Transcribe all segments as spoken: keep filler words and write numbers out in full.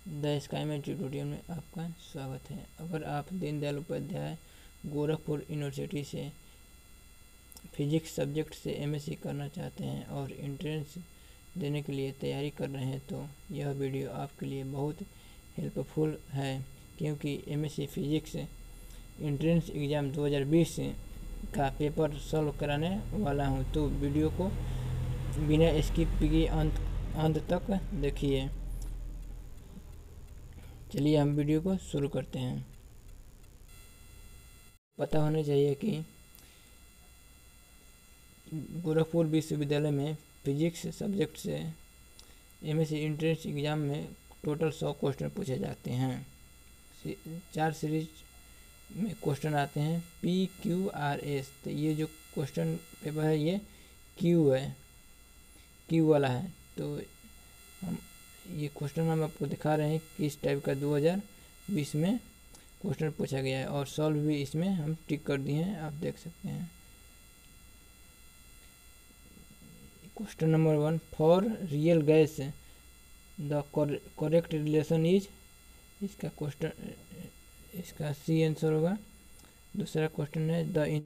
The sky में tutorial में आपका स्वागत है। अगर आप दीनदयाल उपाध्याय गोरखपुर यूनिवर्सिटी से फिजिक्स सब्जेक्ट से एमएससी करना चाहते हैं और एंट्रेंस देने के लिए तैयारी कर रहे हैं तो यह वीडियो आपके लिए बहुत हेल्पफुल है, क्योंकि एमएससी फिजिक्स एंट्रेंस एग्ज़ाम दो हज़ार बीस का पेपर सॉल्व कराने वाला हूं। तो वीडियो को बिना स्किप किए अंत अंत तक देखिए। चलिए हम वीडियो को शुरू करते हैं। पता होना चाहिए कि गोरखपुर विश्वविद्यालय में फिजिक्स सब्जेक्ट से एमएससी एंट्रेंस एग्ज़ाम में टोटल सौ क्वेश्चन पूछे जाते हैं। चार सीरीज में क्वेश्चन आते हैं, पी क्यू आर एस। तो ये जो क्वेश्चन पेपर है ये क्यू है, क्यू वाला है। तो हम ये क्वेश्चन हम आपको दिखा रहे हैं किस टाइप का दो हज़ार बीस में क्वेश्चन पूछा गया है, और सॉल्व भी इसमें हम टिक कर दिए हैं, आप देख सकते हैं। Question number one, for real gas the correct relation is, इसका क्वेश्चन इसका सी आंसर होगा। दूसरा क्वेश्चन है the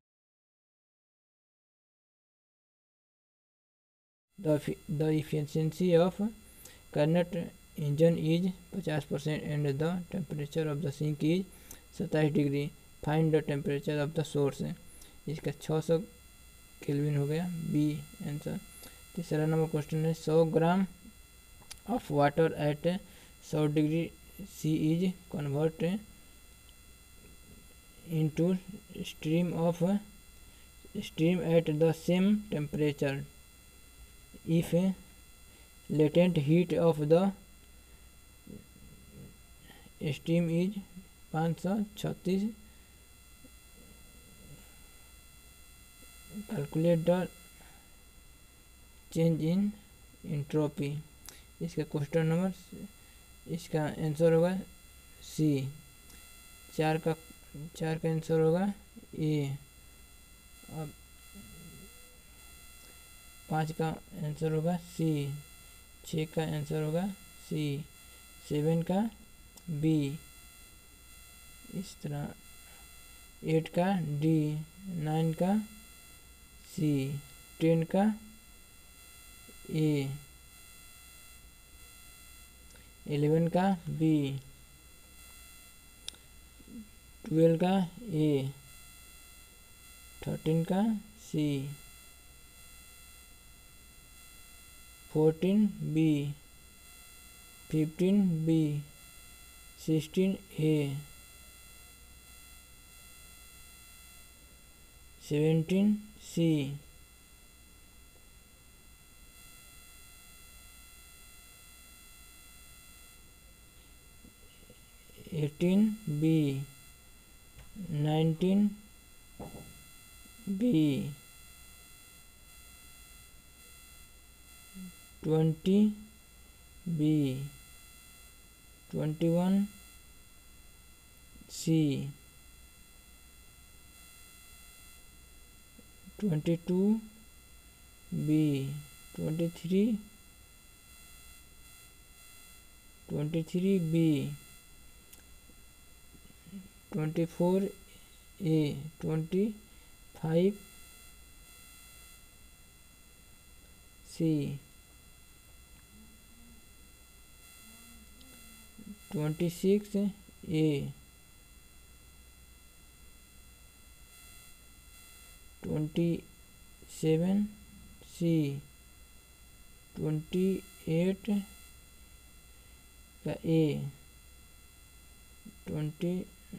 the efficiency of Carnot engine is पचास percent and the temperature of the sink is सत्ताईस degree, find the temperature of the source. इसका छः सौ केल्विन हो गया, बी आंसर। तीसरा नंबर क्वेश्चन है सौ ग्राम ऑफ वाटर एट सौ degree C is convert into stream of stream at the same temperature if latent heat of the steam is पाँच सौ छत्तीस। Calculate the change in entropy. इसका question number इसका answer होगा C. चार का चार का आंसर होगा ए। अब पाँच का आंसर होगा सी, छः का आंसर होगा सी, सेवन का बी, इस तरह एट का डी, नाइन का सी, टेन का ए, एलेवन का बी, ट्वेल्व का ए, थर्टीन का C, fourteen B, fifteen B, sixteen A, seventeen C, eighteen B, nineteen B, twenty B, twenty one C, twenty two B, twenty three twenty three B, twenty four A, twenty five C, twenty six A, twenty seven C, twenty eight का A, twenty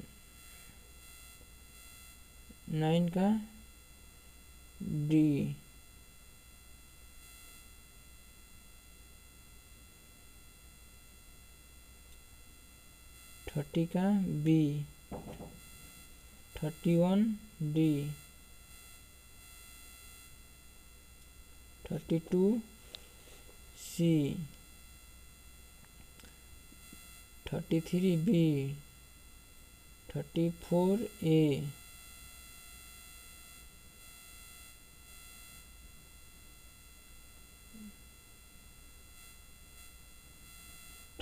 nine का D, thirty का B, thirty one D, thirty two C, thirty three B, thirty four A,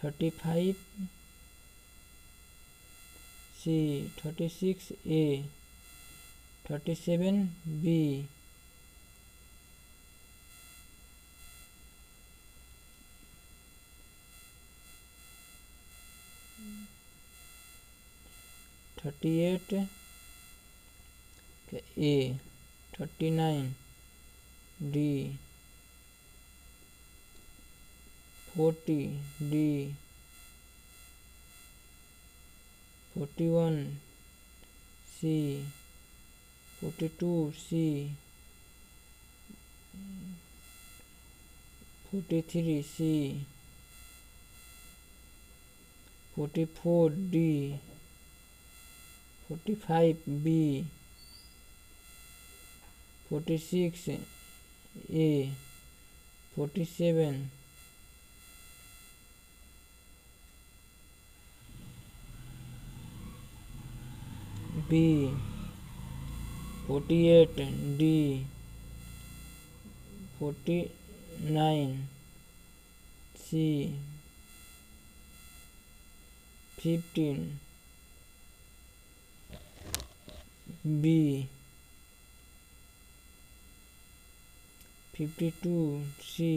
thirty five C, thirty six A, thirty seven B, thirty eight A, thirty nine D, forty D, forty one C, forty two C, forty three C, forty four D, forty five B, forty six A, forty seven B, forty eight D, forty nine C, fifteen B, fifty two C,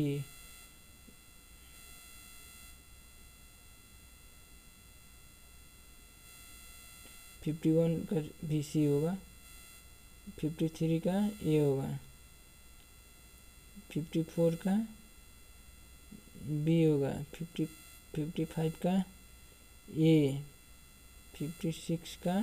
fifty one का भी C होगा, fifty three का A होगा, fifty four का B होगा, fifty fifty five का A, fifty six का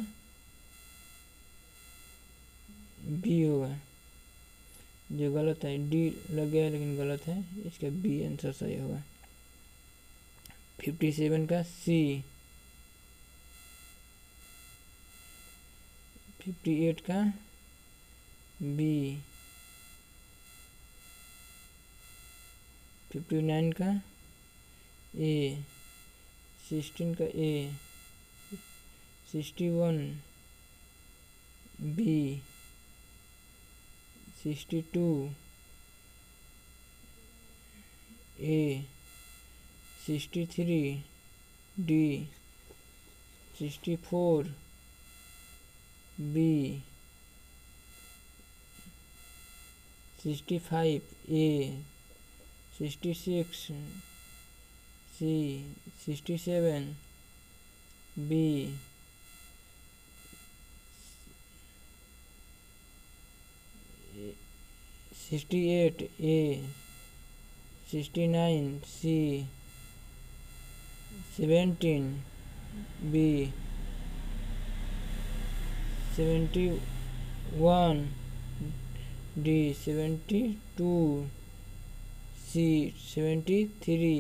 B होगा। जो गलत है डी लग गया है लेकिन गलत है, इसका बी आंसर सही होगा। फिफ्टी सेवन का सी, फिफ्टी एट का बी, फिफ्टी नाइन का ए, सिक्सटीन का A, sixty one B, sixty two A, sixty three D, sixty four B, sixty five A, sixty six C, sixty seven B, sixty eight A, sixty nine C, seventeen B, seventy one D, seventy two C, seventy three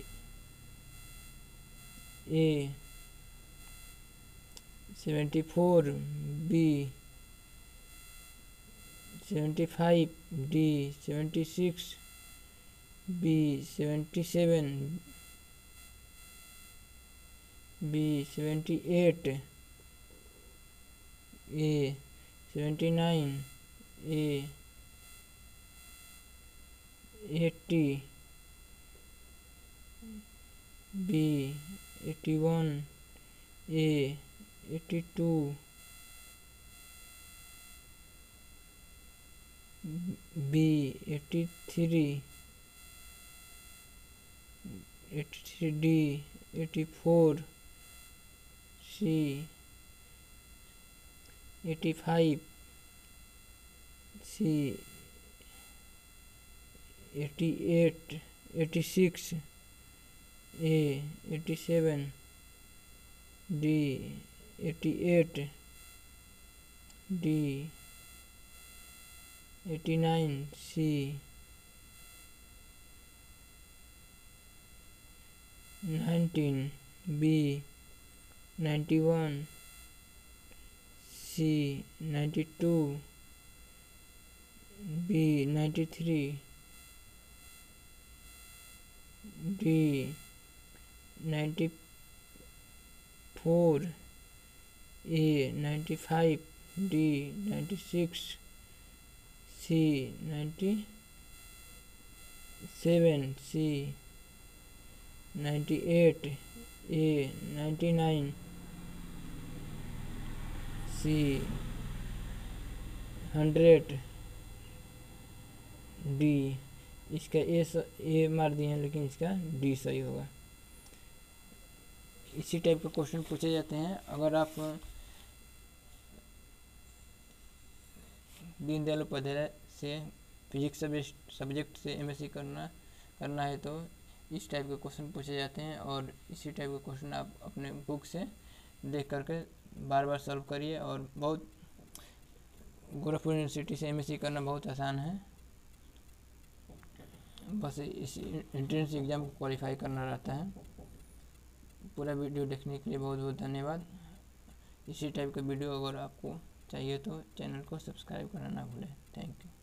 A, seventy four B, seventy five D, seventy six B, seventy seven B, seventy eight A, seventy nine A, eighty B, eighty one A, eighty two B, eighty three eighty three D, eighty four C, eighty five C, eighty eight eighty six A, eighty seven D, eighty eight D, eighty nine C, nineteen B, ninety one C, ninety two B, ninety three D, ninety four A, ninety five D, ninety six C, ninety seven C, ninety eight, A ninety nine, C hundred, D, इसका A ए मार दिए हैं लेकिन इसका D सही होगा। इसी type के क्वेश्चन पूछे जाते हैं। अगर आप दीनदयाल उपाध्याय से फिजिक्स सब्जेक्ट से एमएससी करना करना है तो इस टाइप के क्वेश्चन पूछे जाते हैं, और इसी टाइप के क्वेश्चन आप अपने बुक से देख करके बार बार सॉल्व करिए। और बहुत गोरखपुर यूनिवर्सिटी से एमएससी करना बहुत आसान है, बस इस एंट्रेंस एग्ज़ाम को क्वालिफाई करना रहता है। पूरा वीडियो देखने के लिए बहुत बहुत धन्यवाद। इसी टाइप का वीडियो अगर आपको चाहिए तो चैनल को सब्सक्राइब करना ना भूलें। Thank you.